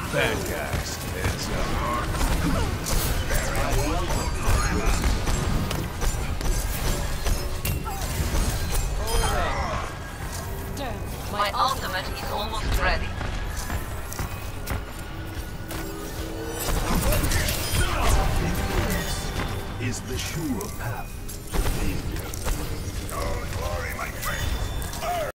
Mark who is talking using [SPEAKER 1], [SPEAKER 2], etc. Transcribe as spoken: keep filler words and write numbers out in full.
[SPEAKER 1] Bad guys, heads up.
[SPEAKER 2] My ultimate is almost ready.
[SPEAKER 1] Is the sure path to failure.